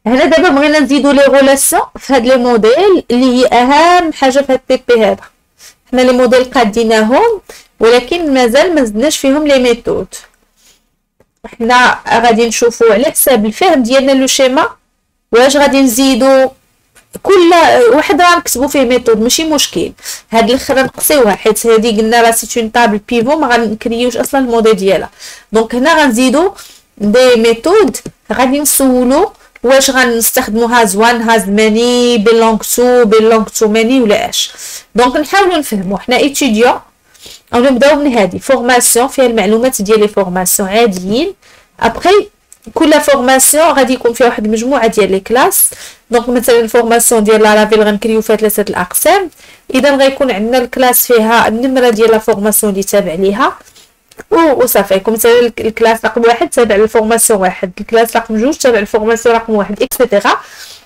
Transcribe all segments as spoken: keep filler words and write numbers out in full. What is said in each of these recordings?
هنا دابا بغينا نزيدو لي غولاسيون في هاد لي موديل اللي هي اهم حاجه في هاد التي بي هذا. حنا لي موديل قاديناهم ولكن مازال ما زدناش فيهم لي ميثود. حنا غادي نشوفوا على حساب الفهم ديالنا لو شيما واش غادي نزيدو كل واحد راه نكتبوا فيه ميثود ماشي مشكل. هاد الاخر نقصيوها حيت هادي قلنا راه سي اون طابل بيفو ما غنكريوش اصلا الموديل ديالها. دونك هنا غنزيدو دي ميثود غادي نسولو واش غنستخدموا هاز وان هاز ماني بيلونغ تو بيلونغ تو ماني ولا اش. دونك نحاولوا نفهموا حنا ايتيديون او نبداو من هذه فورماسيون فيها المعلومات ديال لي فورماسيون عاديين. ابري كل فورماسيون غادي يكون فيها واحد المجموعه ديال لي كلاس. دونك مثلا الفورماسيون ديال لارافيل غنكريو فيها ثلاثه الاقسام. اذا غيكون عندنا الكلاس فيها النمره ديال لا فورماسيون اللي تابع ليها وصافي. يكون مثلا الكلاس رقم واحد تابع للفورماسيون واحد، الكلاس رقم جوج تابع للفورماسيون رقم واحد اكسيتيرا.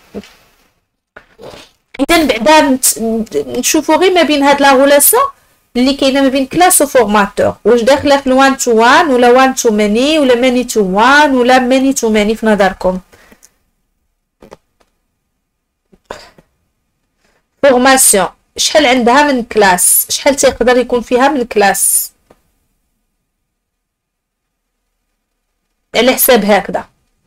اذا بعدا نشوفوا غير ما بين هاد لا غولاسيون اللي كاينه ما بين كلاس و فورماتور واش داخله في الوان تو وان ولا وان تو ماني ولا ماني تو وان ولا ماني تو ماني في نظركم. فورماسيون شحال عندها من كلاس، شحال تيقدر يكون فيها من كلاس على حساب هكذا.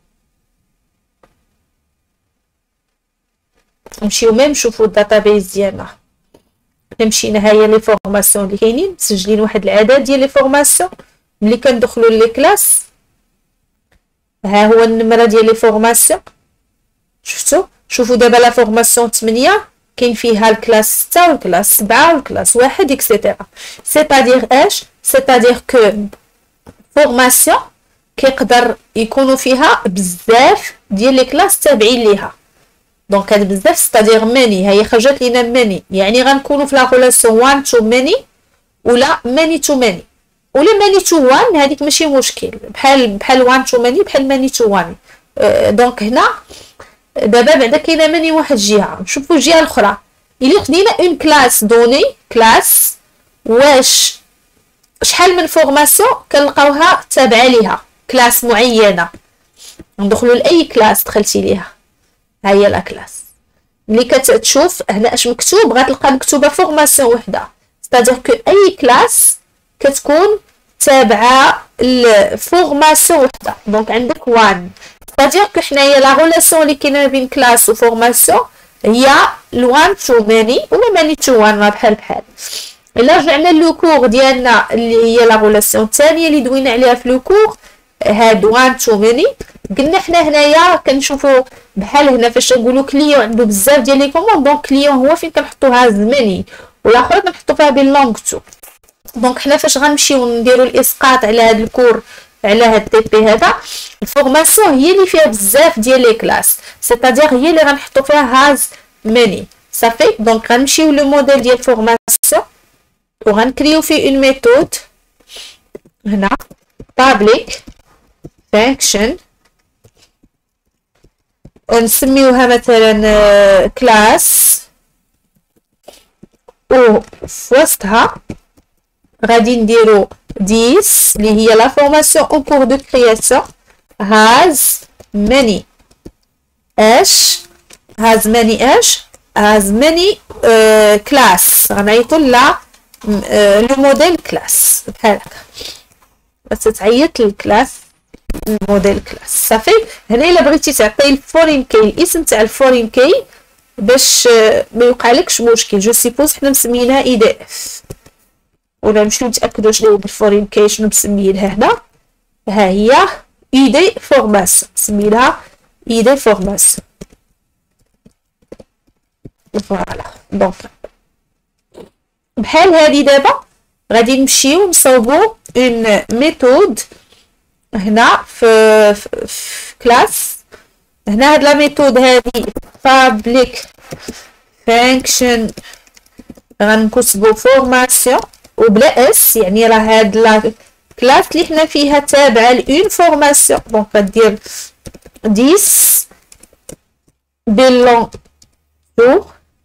نمشيو ميم نشوفو الداتابيز ديالنا. مشينا ها هي لي فورماسيون اللي كاينين مسجلين واحد العدد ديال لي فورماسيون. ملي كندخلوا لي كلاس ها هو النمره ديال لي فورماسيون. شفتوا شوفوا دابا لا فورماسيون ثمانية كاين فيها الكلاس ستة والكلاس سبعة والكلاس واحد اكسيتيرا. سيتادير اش سيتادير كو فورماسيون كيقدر يكونوا فيها بزاف ديال لي كلاس تابعين ليها. دونك هاد بزاف ستادير ماني هي خرجت لينا ماني يعني غنكونوا في لا ريلاسيون وان تو ماني ولا ماني تو ماني ولا ماني تو وان. هذيك ماشي مشكل بحال بحال وان تو ماني بحال ماني تو وان. أه دونك هنا دابا بعدا كاينه ماني واحد الجهه. نشوفوا الجهه الاخرى الا خدينا اون كلاس دوني كلاس واش شحال من فورماسيون كنلقاوها تابعه ليها كلاس معينه. ندخلوا لاي كلاس دخلتي ليها ها هي لا كلاس. ملي كتشوف هنا اش مكتوب غتلقى مكتوبه فورماسيون وحده. ستادير كو اي كلاس كتكون تابعه الفورماسيون وحده. دونك عندك وان ستادير كو حنايا لا ريلاسيون اللي كاينه بين كلاس و فورماسيون هي الوان تو ماني ولا ماني تو وان بحال بحال. الا رجعنا لو كور ديالنا اللي هي لا ريلاسيون الثانيه اللي دوينا عليها في لو كور هاد وان تو ماني قلنا حنا هنايا كنشوفوا بحال هنا فاش نقولوا كليون عنده بزاف ديال لي كوموند. دونك كليون هو فين كنحطوا هاز ماني والاخر كنحطوا فيها باللونغ تو. دونك حنا فاش غنمشيو نديروا الاسقاط على هاد الكور على هاد تي بي هذا الفورماسيون هي اللي فيها بزاف ديال لي كلاس سيتادير هي اللي غنحطوا فيها هاز ماني صافي. دونك غنمشيو لو موديل ديال فورماسيون وغنكريو فيه اون ميثود هنا public function ونسميوها مثلا كلاس و في وسطها غادي نديرو ديس اللي هي لا فورماسيون اون كور دو كرياسيون هاز ماني اش هاز ماني اش هاز ماني كلاس. غنعيطو لا لو موديل كلاس بحال هكا بس تعيط للكلاس الموديل كلاس صافي. هنا الا بغيتي تعطي الفورين كي الاسم تاع الفورين كي باش ما يوقعلكش مشكل. جو سيبوز حنا مسمينها اي دي اف ولا نمشيو نتاكدوا شنو هو الفورين كي شنو مسميينها هنا. ها هي اي دي فورماسيون سميناها اي دي فورماسيون فوالا. دونك بحال هادي دابا غادي نمشيو نصاوبو اون ميثود هنا في, في, في كلاس. هنا هاد لا ميثود هادي public function غنكتبو فورماسيون وبلا اس يعني راه هاد لا كلاس اللي حنا فيها تابعه لأون فورماسيون. دونك غدير ديس belong to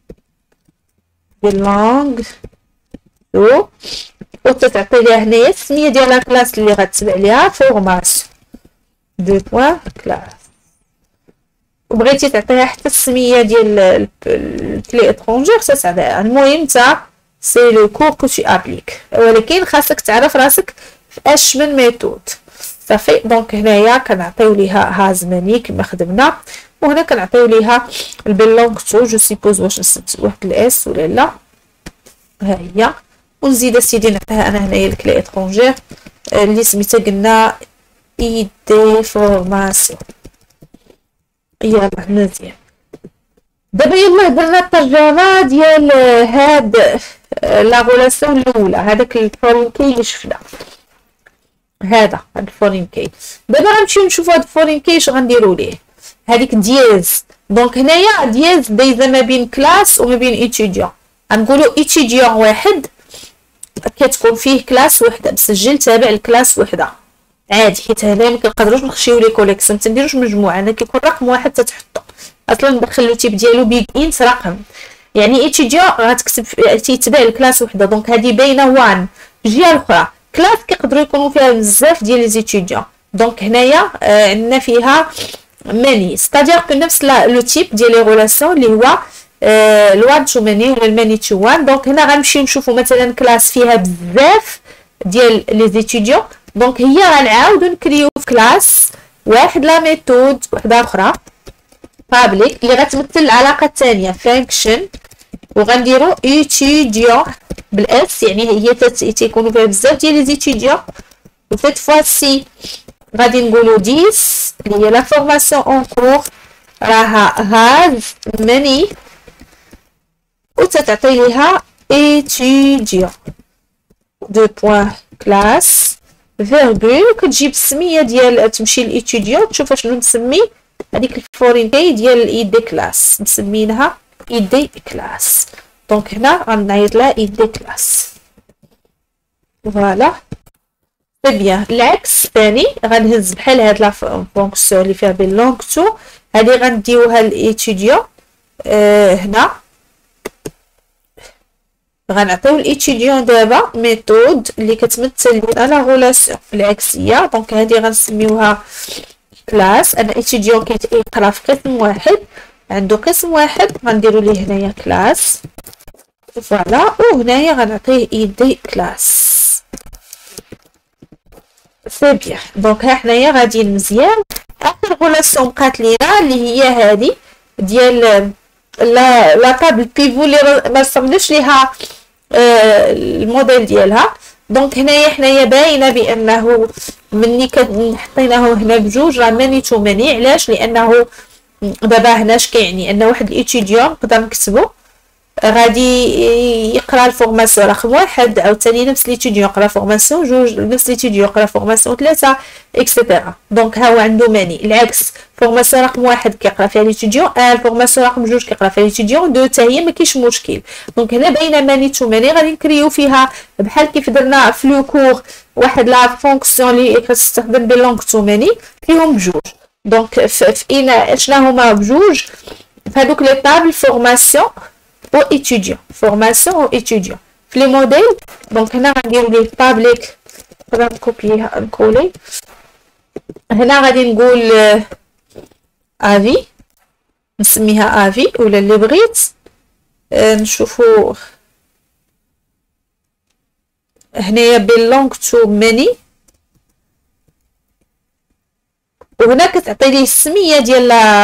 belong to وتتعطي ليها هنايا السميه ديال لا كلاس اللي غتبع ليها فورماسيون دو بوين كلاس وبغيتي تعطيها حتى السميه ديال الكلي اترونجير تتعطيها. المهم نتا سي لو كور كو تي ابليك، ولكن خاصك تعرف راسك في اش من ميثود. صافي دونك هنايا كنعطيو ليها هازماني كما خدمنا، وهنا كنعطيو ليها البيلونغ تو جو سيبوز واش نسيت واحد الاس ولا لا، ها هي. ونزيد اسيدي نعطيها انا هنايا الكلي اترونجير اللي سميتها قلنا اي دي فورماسيون. يلا مزيان. دابا يلا درنا الترجمه ديال هاد لا غولاسيون الاولى، هذاك الفورين كي اللي شفنا، هذا هاد الفورين كي. دابا غنمشيو نشوفو هاد الفورين كي اش غنديرو ليه. هذيك دياز، دونك هنايا دياز دايزه ما بين كلاس وما بين ايتيديون. غنقولو ايتيديون واحد كتكون فيه كلاس وحده مسجل تابع لكلاس وحده عادي، حيت هنا مكنقدروش نخشيو لي كوليكسيون، متنديروش مجموعه، انا كيكون رقم واحد تتحطو اصلا ندخل لو تيب ديالو بيغ انت رقم، يعني ايتيديون غتكتب تيتبع الكلاس وحده. دونك هذه باينه وان. الجهه الاخرى كلاس كيقدروا يكونوا فيها بزاف ديال لي زيتيديون، دونك هنايا آه عندنا فيها ماني، ستادير كو نفس لو تيب ديال لي ريلاسيون اللي هو آه الوان تو ماني ولا الماني تو وان. دونك هنا غنمشيو نشوفوا مثلا كلاس فيها بزاف ديال لي زيتيديون، دونك هي غنعاودو نكريو في كلاس واحد لا ميثود وحده اخرى بابليك اللي غتمثل العلاقه الثانيه فانكشن، وغنديرو ايتيديون بالاس، يعني هي تيكونوا فيها بزاف ديال لي زيتيديون. وفيت فوا سي غادي نقولو ديس اللي هي لا فورماسيون اون كور راها هاز ماني، وتتعطي ليها étudiant دو بوين كلاس فيرغول، وكتجيب السميه ديال تمشي للإيتيديون تشوف شنو نسمي هذيك الفورين كي ديال اي دي كلاس، مسمينها اي دي كلاس. دونك هنا غنعيط لها اي دي كلاس. فوالا سي بيان. العكس الثاني غنهز بحال هاد لا فونكسيون اللي فيها بين لونغ تو، هادي غنديوها للإيتيديون آه هنا غنعطيو الايتيديون دابا ميثود اللي كتمثل لنا لا غولاسيون العكسيه. دونك هذه غنسميوها كلاس، انا ايتيديون كيقرا في قسم واحد عنده قسم واحد غنديرو ليه هنايا كلاس. فوالا وهنايا غنعطيه ايدي كلاس. سي بيان. دونك ها حنايا غاديين مزيان. اخر غولاسيون بقات لينا اللي هي هذه ديال لا لا طابل بيفو اللي ما رسمناش ليها آه الموديل ديالها. دونك هنايا حنايا باينه بانه مني كنحطيناه هنا بجوج راه ماني تو ماني. علاش؟ لانه دابا هنا اش كيعني ان واحد الايتيديون نقدر نكتبو غادي يقرا الفورماسيون رقم واحد، عاوتاني نفس ليتيديون يقرا فورماسيون جوج، نفس ليتيديون يقرا فورماسيون ثلاثه اكسيتيرا. دونك ها هو عنده ماني. العكس فورماسيون رقم واحد كيقرا فيها ليتيديون، ا الفورماسيون رقم جوج كيقرا فيها ليتيديون، دو حتى هي ما كاينش مشكل. دونك هنا باينه ماني تو ماني غادي نكريو فيها بحال كيف درنا في لو كور واحد لا فونكسيون اللي كتستخدم بين لونغ تو ماني فيهم بجوج. دونك في اين شنو هما بجوج فهادوك لي طابل فورماسيون و étudiant formation و étudiant في لي موديل. دونك هنا غنديرو ليه بابليك، نقدر نكوبيها نكولي هنا غادي نقول افي نسميها افي ولا اللي بغيت. آه نشوفو هنايا belong to many، وهنا كتعطي ليه السميه ديال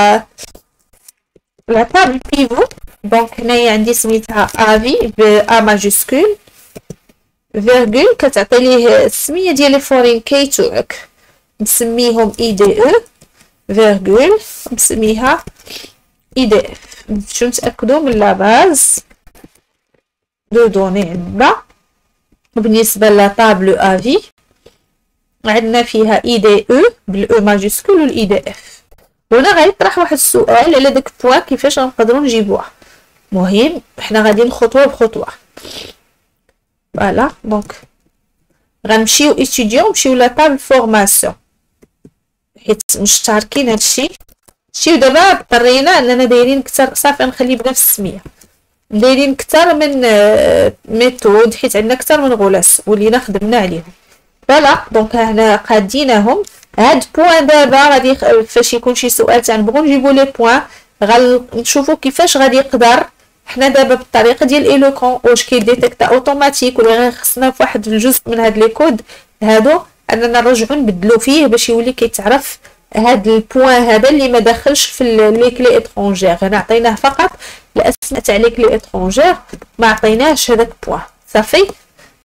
لا طابل بيفو. دونك هنايا عندي سميتها افي ب ا ماجيسكول فيرغول كتعطي ليه السميه ديال لي فورين كي تاعك، نسميهم اي دي او فيرغول نسميها اي دي اف. نمشيو نتاكدوا من لا باز دو دوني عندنا. بالنسبه لا طابلو افي عندنا فيها اي دي او بالاو ماجيسكول والاي دي اف. هنا غيطرح واحد السؤال على داك البوان كيفاش غنقدروا نجيبوها. مهم حنا غاديين خطوه بخطوه. فوالا دونك غنمشيو ايتيديون نمشيو لا طابل فورماسيون حيت مشتركين هادشي شي. دابا اضطرينا اننا دايرين كثر، صافي نخلي بنفس السميه، دايرين كثر من ميثود حيت عندنا كثر من غلاس ولينا خدمنا عليهم. فوالا دونك هنا قاديناهم. هاد بوين دابا غادي فاش يكون شي سؤال تنبغوا نجيبوا لي بوين غنشوفوا كيفاش غادي يقدر حنا دابا بالطريقه ديال ايلوكون واش كيديتيكتا اوتوماتيك ولا غير خصنا في واحد الجزء من هاد لي كود هادو اننا نرجعوا نبدلوا فيه باش يولي كيتعرف هاد البوين هذا اللي ما داخلش في لي كلي اترونجير. هنا عطيناه فقط الاسماء تاع لي كلي اترونجير ما عطيناهش هذاك بوين صافي.